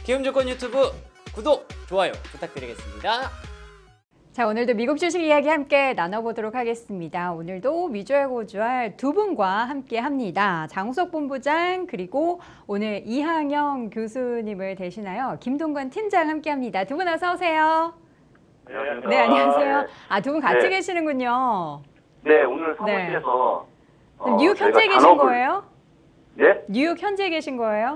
기움조건 유튜브 구독, 좋아요 부탁드리겠습니다. 자, 오늘도 미국 주식 이야기 함께 나눠보도록 하겠습니다. 오늘도 위주에 고주할 두 분과 함께 합니다. 장우석 본부장 그리고 오늘 이항영 교수님을 대신하여 김동관 팀장 함께 합니다. 두 분 어서 오세요. 안녕하세요. 네, 안녕하세요. 아, 두 분 같이 네. 계시는군요. 네, 오늘 사무실에서 뉴욕 현재 저희가 계신 거예요? 네? 뉴욕 현재 계신 거예요?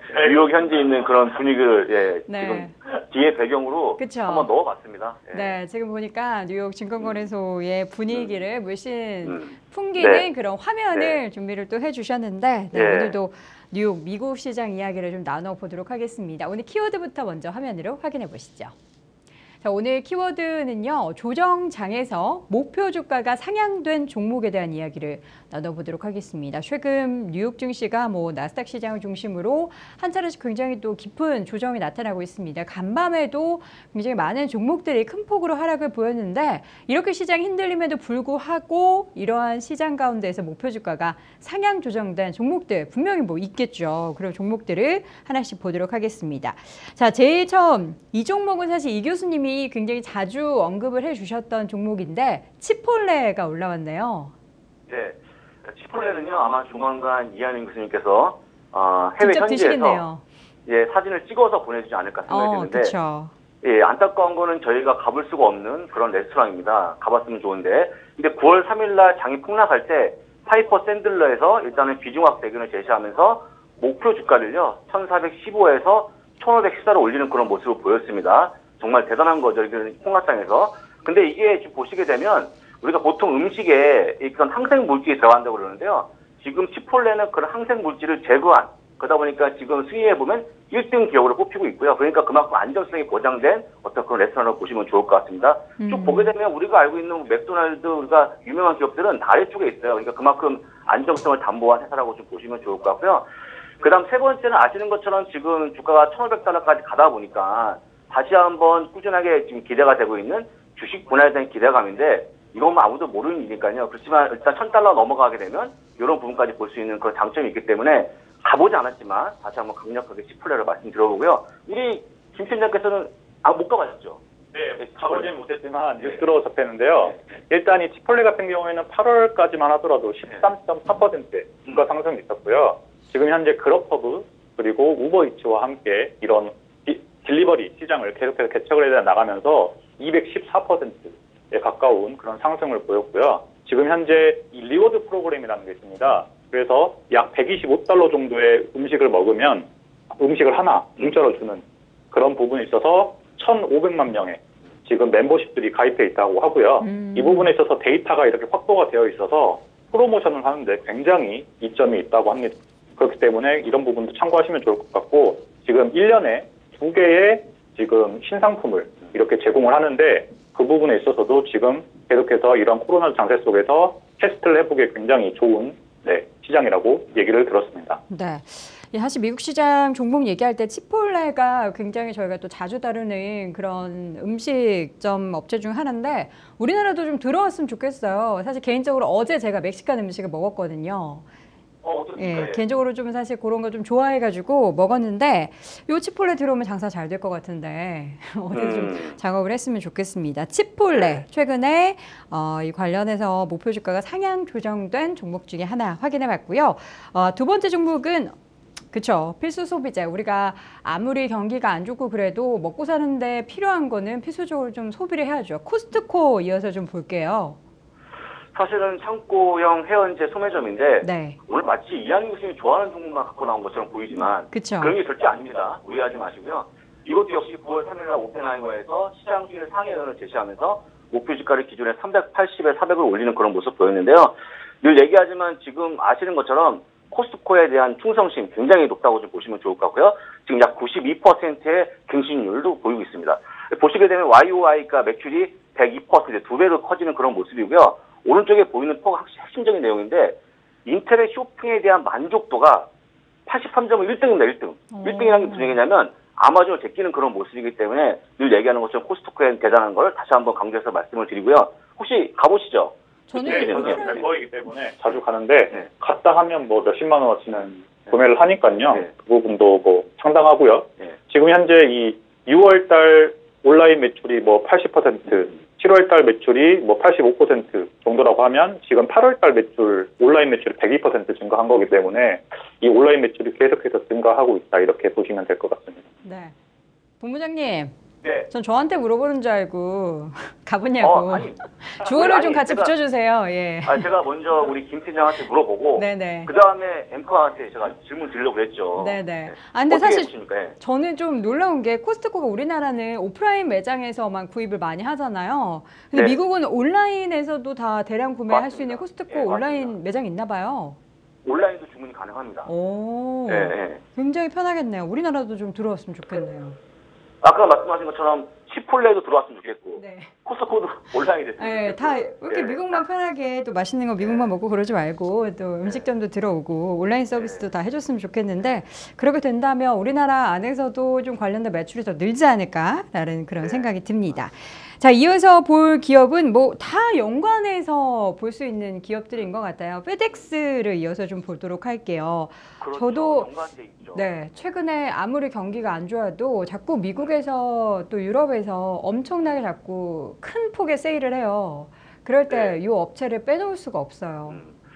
뉴욕 현재 있는 그런 분위기를 네. 지금 뒤에 배경으로 그쵸. 한번 넣어봤습니다. 네, 지금 보니까 뉴욕 증권거래소의 분위기를 물씬 네. 풍기는 그런 화면을 네. 준비를 또 해주셨는데 네. 오늘도 뉴욕 미국 시장 이야기를 좀 나눠보도록 하겠습니다. 오늘 키워드부터 먼저 화면으로 확인해 보시죠. 자, 오늘 키워드는요, 조정장에서 목표 주가가 상향된 종목에 대한 이야기를 나눠보도록 하겠습니다. 최근 뉴욕 증시가 나스닥 시장을 중심으로 한 차례씩 굉장히 또 깊은 조정이 나타나고 있습니다. 간밤에도 굉장히 많은 종목들이 큰 폭으로 하락을 보였는데 이렇게 시장이 흔들림에도 불구하고 이러한 시장 가운데에서 목표 주가가 상향 조정된 종목들 분명히 있겠죠. 그런 종목들을 하나씩 보도록 하겠습니다. 자, 제일 처음 이 종목은 사실 이 교수님이 굉장히 자주 언급을 해주셨던 종목인데 치폴레가 올라왔네요. 네, 치폴레는요 아마 조만간 이한영 교수님께서 해외 직접 현지에서 드시겠네요. 사진을 찍어서 보내주지 않을까 생각이 드는데, 그렇죠. 안타까운 거는 저희가 가볼 수가 없는 그런 레스토랑입니다. 가봤으면 좋은데, 근데 9월 3일날 장이 폭락할 때 파이퍼 샌들러에서 일단은 비중학 대균을 제시하면서 목표 주가를요 1415에서 1514로 올리는 그런 모습을 보였습니다. 정말 대단한 거죠, 이런 폭락장에서. 근데 이게 지금 보시게 되면 우리가 보통 음식에 그런 항생 물질이 들어간다고 그러는데요. 지금 치폴레는 그런 항생 물질을 제거한, 그러다 보니까 지금 수위에 보면 1등 기업으로 꼽히고 있고요. 그러니까 그만큼 안정성이 보장된 어떤 그런 레스토랑을 보시면 좋을 것 같습니다. 쭉 보게 되면 우리가 알고 있는 맥도날드, 우리가 유명한 기업들은 다 아래쪽에 있어요. 그러니까 그만큼 안정성을 담보한 회사라고 좀 보시면 좋을 것 같고요. 그 다음 세 번째는 아시는 것처럼 지금 주가가 1,500달러까지 가다 보니까 다시 한번 꾸준하게 지금 기대가 되고 있는 주식 분할에 대한 기대감인데, 이건 아무도 모르는 일이니까요. 그렇지만 일단 1,000달러 넘어가게 되면 이런 부분까지 볼 수 있는 그런 장점이 있기 때문에 가보지 않았지만 다시 한번 강력하게 치폴레를 말씀드려보고요. 우리 김 팀장께서는 못 가봤죠? 네, 가보지는 못했지만 뉴스로 접했는데요. 일단 이 치폴레 같은 경우에는 8월까지만 하더라도 13.4% 주가 상승이 있었고요. 지금 현재 그로퍼브 그리고 우버이츠와 함께 이런 딜리버리 시장을 계속해서 개척을 해 나가면서 214%에 가까운 그런 상승을 보였고요. 지금 현재 이 리워드 프로그램이라는 게 있습니다. 그래서 약 125달러 정도의 음식을 먹으면 음식을 하나 공짜로 주는 그런 부분에 있어서 1,500만 명의 지금 멤버십들이 가입해 있다고 하고요. 이 부분에 있어서 데이터가 이렇게 확보가 되어 있어서 프로모션을 하는데 굉장히 이점이 있다고 합니다. 그렇기 때문에 이런 부분도 참고하시면 좋을 것 같고, 지금 1년에 2개의 지금 신상품을 이렇게 제공을 하는데 그 부분에 있어서도 지금 계속해서 이런 코로나 장세 속에서 테스트를 해보기에 굉장히 좋은 시장이라고 얘기를 들었습니다. 네. 사실 미국 시장 종목 얘기할 때 치폴레가 굉장히 저희가 또 자주 다루는 그런 음식점 업체 중 하나인데 우리나라도 좀 들어왔으면 좋겠어요. 사실 개인적으로 어제 제가 멕시칸 음식을 먹었거든요. 예, 개인적으로 좀 사실 그런 거 좀 좋아해가지고 먹었는데 요 치폴레 들어오면 장사 잘 될 것 같은데 어디 좀 작업을 했으면 좋겠습니다. 치폴레 최근에 이 관련해서 목표 주가가 상향 조정된 종목 중에 하나 확인해봤고요. 두 번째 종목은 그렇죠. 필수 소비재. 우리가 아무리 경기가 안 좋고 그래도 먹고 사는데 필요한 거는 필수적으로 좀 소비를 해야죠. 코스트코 이어서 좀 볼게요. 사실은 창고형 해연제 소매점인데, 네. 오늘 마치 이한희 교수님이 좋아하는 종목만 갖고 나온 것처럼 보이지만 그쵸. 그런 게 절대 아닙니다. 오해하지 마시고요. 이것도 역시 9월 3일날 오펜하이머에서 시장 수익 상해 의견을 제시하면서 목표 주가를 기준에 380에 400을 올리는 그런 모습 보였는데요. 늘 얘기하지만 지금 아시는 것처럼 코스트코에 대한 충성심 굉장히 높다고 좀 보시면 좋을 것 같고요. 지금 약 92%의 갱신율도 보이고 있습니다. 보시게 되면 YOI가 매출이 102%, 2배로 커지는 그런 모습이고요. 오른쪽에 보이는 표가 핵심적인 내용인데, 인터넷 쇼핑에 대한 만족도가 83점은 1등입니다, 1등. 1등이라는 게 무슨 얘기냐면 아마존을 제끼는 그런 모습이기 때문에 늘 얘기하는 것처럼 코스트코에 대단한 걸 다시 한번 강조해서 말씀을 드리고요. 혹시 가보시죠? 저는 멤버이기 때문에 자주 가는데 갔다 하면 뭐 몇십만 원어치는 구매를 하니까요. 네. 그 부분도 뭐 상당하고요. 네. 지금 현재 이 6월달 온라인 매출이 뭐 80%, 7월달 매출이 뭐 85% 정도라고 하면 지금 8월달 매출, 온라인 매출이 102% 증가한 거기 때문에 이 온라인 매출이 계속해서 증가하고 있다 이렇게 보시면 될 것 같습니다. 네. 본부장님, 네. 전 저한테 물어보는 줄 알고 가보냐고. 아니, 주어를 아니, 좀 같이 제가- 붙여주세요. 예. 제가 먼저 우리 김 팀장한테 물어보고 네네. 그 다음에 앵커한테 제가 질문 드리려고 그랬죠. 네네. 아, 근데 어떻게 사실 보십니까? 예. 저는 좀 놀라운 게 코스트코가 우리나라는 오프라인 매장에서만 구입을 많이 하잖아요. 근데 네. 미국은 온라인에서도 다 대량 구매할 수 있는 맞습니다. 코스트코 예, 온라인 맞습니다. 매장이 있나 봐요. 온라인도 주문이 가능합니다. 오. 예, 예. 굉장히 편하겠네요. 우리나라도 좀 들어왔으면 좋겠네요. 아까 말씀하신 것처럼 치폴레도 들어왔으면 좋겠고 네. 코스트코도 온라인이 됐으면 네, 좋겠고. 다 이렇게 예. 미국만 편하게 또 맛있는 거 미국만 먹고 그러지 말고 또 음식점도 들어오고 온라인 서비스도 다 해줬으면 좋겠는데 그렇게 된다면 우리나라 안에서도 좀 관련된 매출이 더 늘지 않을까라는 그런 생각이 듭니다. 자, 이어서 볼 기업은 뭐 다 연관해서 볼 수 있는 기업들인 것 같아요. 페덱스를 이어서 좀 보도록 할게요. 그렇죠. 저도 연관돼 있죠. 네, 최근에 아무리 경기가 안 좋아도 자꾸 미국에서 또 유럽에서 엄청나게 자꾸 큰 폭의 세일을 해요. 그럴 때 이 업체를 빼놓을 수가 없어요.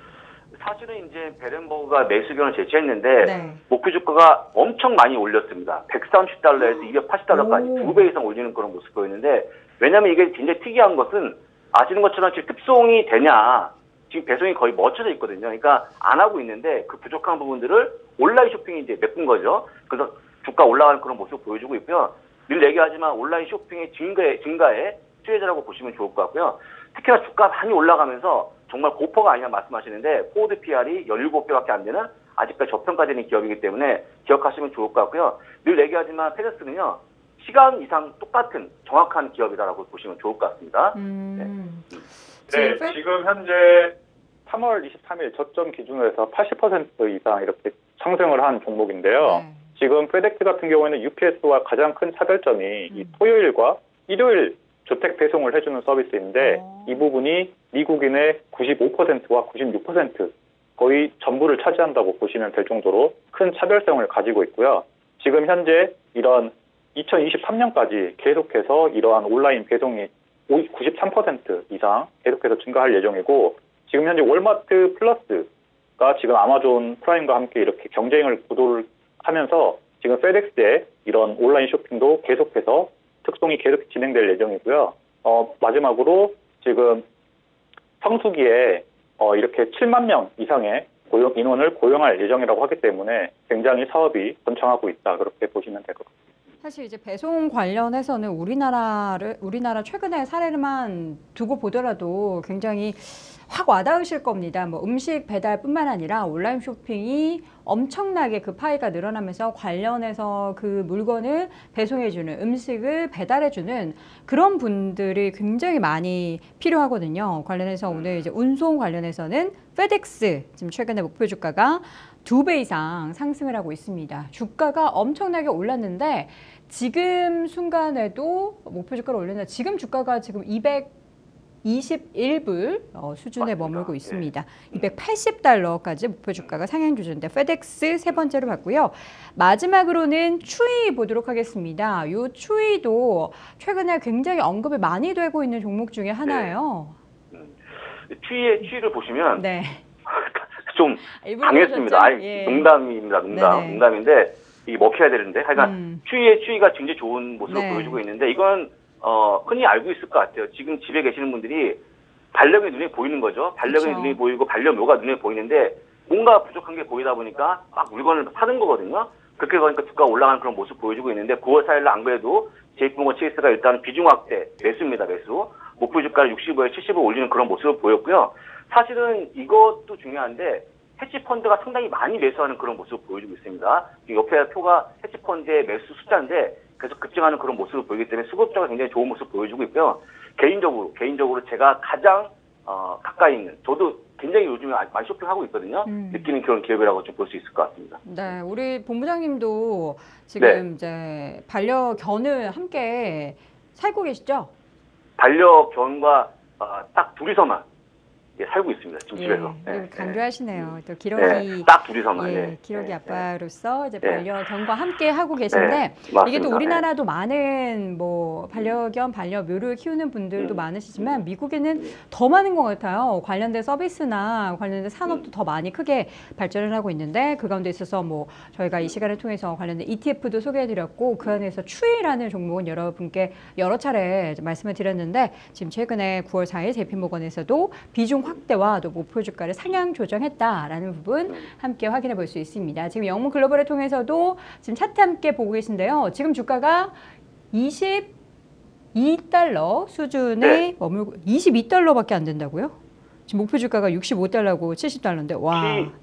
사실은 이제 베렌버그가 매수 의견을 제시했는데 네. 목표 주가가 엄청 많이 올렸습니다. 130달러에서 280달러까지 오. 2배 이상 올리는 그런 모습 보였는데 왜냐하면 이게 굉장히 특이한 것은 아시는 것처럼 지금 특송이 되냐 지금 배송이 거의 멈춰져 있거든요. 그러니까 안 하고 있는데 그 부족한 부분들을 온라인 쇼핑이 이제 메꾼 거죠. 그래서 주가 올라가는 그런 모습을 보여주고 있고요. 늘 얘기하지만 온라인 쇼핑의 증가에 수혜자라고 보시면 좋을 것 같고요. 특히나 주가 많이 올라가면서 정말 고퍼가 아니냐 말씀하시는데 포워드 PR이 17배밖에 안 되는 아직까지 저평가되는 기업이기 때문에 기억하시면 좋을 것 같고요. 늘 얘기하지만 페덱스는요. 시간 이상 똑같은 정확한 기업이다라고 보시면 좋을 것 같습니다. 네, 지금 현재 3월 23일 저점 기준으로 해서 80% 이상 이렇게 상승을 한 종목인데요. 네. 지금 페덱스 같은 경우에는 UPS와 가장 큰 차별점이 이 토요일과 일요일 주택 배송을 해주는 서비스인데 이 부분이 미국인의 95%와 96% 거의 전부를 차지한다고 보시면 될 정도로 큰 차별성을 가지고 있고요. 지금 현재 이런 2023년까지 계속해서 이러한 온라인 배송이 93% 이상 계속해서 증가할 예정이고 지금 현재 월마트 플러스가 지금 아마존 프라임과 함께 이렇게 경쟁을 구도를 하면서 지금 페덱스의 이런 온라인 쇼핑도 계속해서 특송이 계속 진행될 예정이고요. 마지막으로 지금 성수기에 이렇게 7만 명 이상의 인원을 고용할 예정이라고 하기 때문에 굉장히 사업이 번창하고 있다 그렇게 보시면 될 것 같습니다. 사실 이제 배송 관련해서는 우리나라 최근의 사례만 두고 보더라도 굉장히 확 와닿으실 겁니다. 뭐 음식 배달뿐만 아니라 온라인 쇼핑이 엄청나게 그 파이가 늘어나면서 관련해서 그 물건을 배송해주는 음식을 배달해주는 그런 분들이 굉장히 많이 필요하거든요. 관련해서 오늘 이제 운송 관련해서는 페덱스 지금 최근에 목표 주가가 2배 이상 상승을 하고 있습니다. 주가가 엄청나게 올랐는데 지금 순간에도 목표 주가를 올렸는데 지금 주가가 지금 221불 수준에 맞습니다. 머물고 있습니다. 280달러까지 목표 주가가 상향 조정인데 페덱스 세 번째로 봤고요. 마지막으로는 추이 보도록 하겠습니다. 이 추이도 최근에 굉장히 언급이 많이 되고 있는 종목 중에 하나예요. 추이를 보시면 네. 좀 일부러 강했습니다. 그러셨죠? 예. 농담입니다. 네네. 농담인데 이게 먹혀야 되는데 하여간 추이가 굉장히 좋은 모습을 네. 보여주고 있는데 이건 흔히 알고 있을 것 같아요. 지금 집에 계시는 분들이 반려견이 눈에 보이는 거죠. 반려견이 그렇죠. 눈에 보이고 반려묘가 눈에 보이는데 뭔가 부족한 게 보이다 보니까 막 물건을 사는 거거든요. 그렇게 보니까 주가가 올라가는 그런 모습 보여주고 있는데 9월 4일 날 안 그래도 JP모건 체이스가 일단 비중 확대 매수입니다. 매수. 목표 주가를 65에 70을 올리는 그런 모습을 보였고요. 사실은 이것도 중요한데 헤지펀드가 상당히 많이 매수하는 그런 모습을 보여주고 있습니다. 옆에 표가 헤지펀드의 매수 숫자인데 계속 급증하는 그런 모습을 보이기 때문에 수급자가 굉장히 좋은 모습을 보여주고 있고요. 개인적으로 제가 가장 가까이 있는 저도 굉장히 요즘에 많이 쇼핑하고 있거든요. 느끼는 그런 기업이라고 좀 볼 수 있을 것 같습니다. 네, 우리 본부장님도 지금 이제 반려견을 함께 살고 계시죠? 반려견과 딱 둘이서만 살고 있습니다. 지금 집에서. 예, 강조하시네요. 또 기러기 네, 딱 둘이서만. 예, 기러기 네, 아빠로서 이제 네. 반려견과 함께 하고 계신데 네, 이게 맞습니다. 또 우리나라도 많은 뭐 반려견, 반려묘를 키우는 분들도 많으시지만 미국에는 더 많은 것 같아요. 관련된 서비스나 관련된 산업도 더 많이 크게 발전을 하고 있는데 그 가운데 있어서 뭐 저희가 이 시간을 통해서 관련된 ETF도 소개해드렸고 그 안에서 추이라는 종목은 여러분께 여러 차례 말씀을 드렸는데 지금 최근에 9월 4일 JP모건에서도 비중 확대와 또 목표 주가를 상향 조정했다라는 부분 함께 확인해 볼 수 있습니다. 지금 영문 글로벌을 통해서도 지금 차트 함께 보고 계신데요. 지금 주가가 22달러 수준에 머물고 22달러밖에 안 된다고요? 지금 목표 주가가 65달러고 70달러인데 와.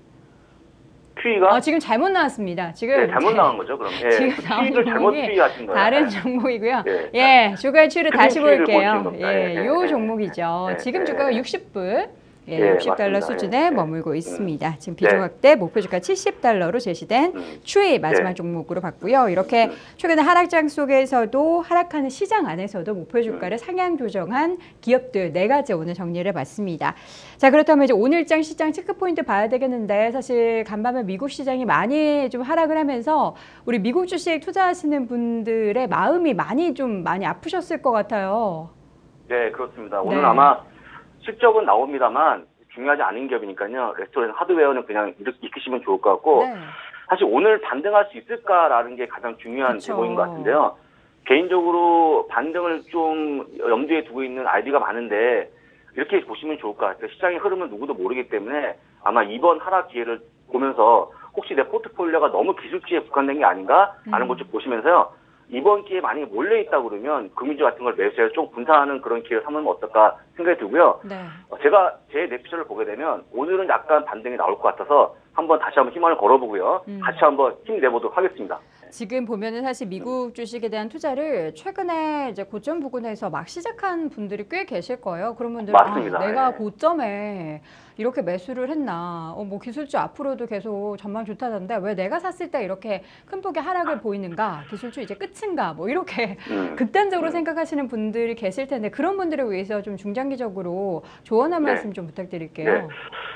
QE가 지금 잘못 나왔습니다. 지금 잘못 나온 거죠, 그럼. 지금 나온 QE를 잘못 종목이 추이하신 거예요. 다른 종목이고요. 예. 예, 주가의 추이를 다시 추이를 볼게요. 보시는 겁니다. 예, 요 종목이죠. 예, 지금 예, 주가가 예. 60불. 예, 예, 60달러 맞습니다. 수준에 예, 머물고 예. 있습니다. 지금 비중 확대 목표 주가 70달러로 제시된 추이 마지막 예. 종목으로 봤고요. 이렇게 최근에 하락장 속에서도 하락하는 시장 안에서도 목표 주가를 상향 조정한 기업들 4가지 오늘 정리를 해봤습니다. 자, 그렇다면 이제 오늘장 시장 체크포인트 봐야 되겠는데 사실 간밤에 미국 시장이 많이 좀 하락을 하면서 우리 미국 주식 투자하시는 분들의 마음이 많이 아프셨을 것 같아요. 네, 그렇습니다. 오늘 네. 아마 실적은 나옵니다만 중요하지 않은 기업이니까요. 레스토랑 하드웨어는 그냥 익히시면 좋을 것 같고 네. 사실 오늘 반등할 수 있을까라는 게 가장 중요한 그쵸. 제목인 것 같은데요. 개인적으로 반등을 좀 염두에 두고 있는 아이디가 많은데 이렇게 보시면 좋을 것 같아요. 시장의 흐름은 누구도 모르기 때문에 아마 이번 하락 기회를 보면서 혹시 내 포트폴리오가 너무 기술주의에 국한된 게 아닌가 하는 것 좀 보시면서요. 이번 기회에 만약에 몰려있다 그러면 금융주 같은 걸 매수해서 좀 분산하는 그런 기회를 삼으면 어떨까 생각이 들고요. 네. 제가 제 내피셜을 보게 되면 오늘은 약간 반등이 나올 것 같아서 다시 한번 힘을 걸어보고요. 같이 한번 힘내보도록 하겠습니다. 지금 보면은 사실 미국 주식에 대한 투자를 최근에 이제 고점 부근에서 막 시작한 분들이 꽤 계실 거예요. 그런 분들 맞습니다. 내가 예. 고점에 이렇게 매수를 했나? 뭐 기술주 앞으로도 계속 전망 좋다던데 왜 내가 샀을 때 이렇게 큰 폭의 하락을 보이는가? 기술주 이제 끝인가? 뭐 이렇게 극단적으로 생각하시는 분들이 계실 텐데 그런 분들을 위해서 좀 중장기적으로 조언 한 말씀 좀 부탁드릴게요. 네.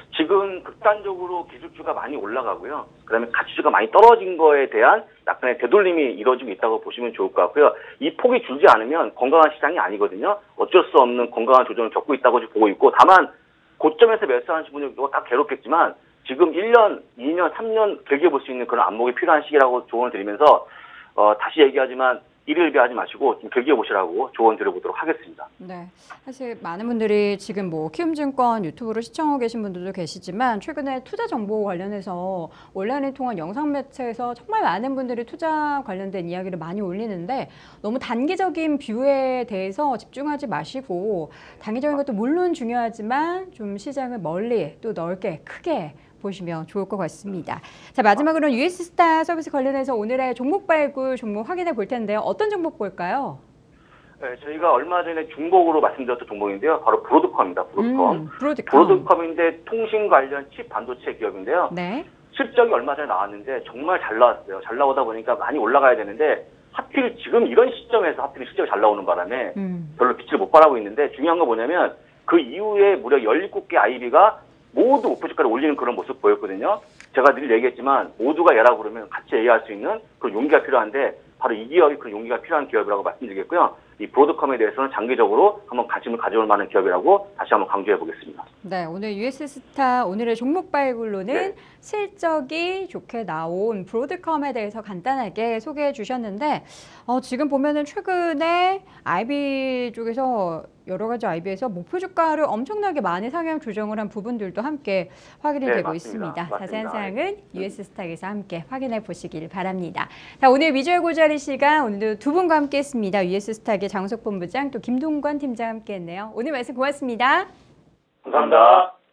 지금 극단적으로 기술주가 많이 올라가고요. 그다음에 가치주가 많이 떨어진 거에 대한 약간의 되돌림이 이루어지고 있다고 보시면 좋을 것 같고요. 이 폭이 줄지 않으면 건강한 시장이 아니거든요. 어쩔 수 없는 건강한 조정을 겪고 있다고 보고 있고 다만 고점에서 매수하는 분들도 다 괴롭겠지만 지금 1년, 2년, 3년 길게 볼 수 있는 그런 안목이 필요한 시기라고 조언을 드리면서 다시 얘기하지만 일일비하지 마시고 좀 길게 보시라고 조언 드려보도록 하겠습니다. 네, 사실 많은 분들이 지금 뭐 키움증권 유튜브로 시청하고 계신 분들도 계시지만 최근에 투자 정보 관련해서 온라인을 통한 영상 매체에서 정말 많은 분들이 투자 관련된 이야기를 많이 올리는데 너무 단기적인 뷰에 대해서 집중하지 마시고 단기적인 것도 물론 중요하지만 좀 시장을 멀리 또 넓게 크게 보시면 좋을 것 같습니다. 자, 마지막으로는 US스타 서비스 관련해서 오늘의 종목 발굴 종목 확인해 볼 텐데요. 어떤 종목 볼까요? 네, 저희가 얼마 전에 중복으로 말씀드렸던 종목인데요. 바로 브로드컴입니다. 브로드컴. 브로드컴. 브로드컴인데 통신 관련 칩 반도체 기업인데요. 네. 실적이 얼마 전에 나왔는데 정말 잘 나왔어요. 잘 나오다 보니까 많이 올라가야 되는데 하필 지금 이런 시점에서 하필 실적이 잘 나오는 바람에 별로 빛을 못 발하고 있는데 중요한 건 뭐냐면 그 이후에 무려 17개 IB가 모두 목표 주가를 올리는 그런 모습 보였거든요. 제가 늘 얘기했지만 모두가 얘라고 그러면 같이 얘기할 수 있는 그런 용기가 필요한데 바로 이 기업이 그런 용기가 필요한 기업이라고 말씀드리겠고요. 이 브로드컴에 대해서는 장기적으로 한번 관심을 가져올 만한 기업이라고 다시 한번 강조해 보겠습니다. 네, 오늘 US스타 오늘의 종목 발굴로는 네. 실적이 좋게 나온 브로드컴에 대해서 간단하게 소개해 주셨는데 지금 보면은 최근에 IB 쪽에서 여러 가지 IB에서 목표 주가를 엄청나게 많이 상향 조정을 한 부분들도 함께 확인이 되고 맞습니다. 있습니다. 맞습니다. 자세한 사항은 US스탁에서 함께 확인해 보시길 바랍니다. 자, 오늘 미주얼 고자리 시간 오늘도 두 분과 함께했습니다. US스탁의 장우석 본부장 또 김동관 팀장 함께했네요. 오늘 말씀 고맙습니다. 감사합니다.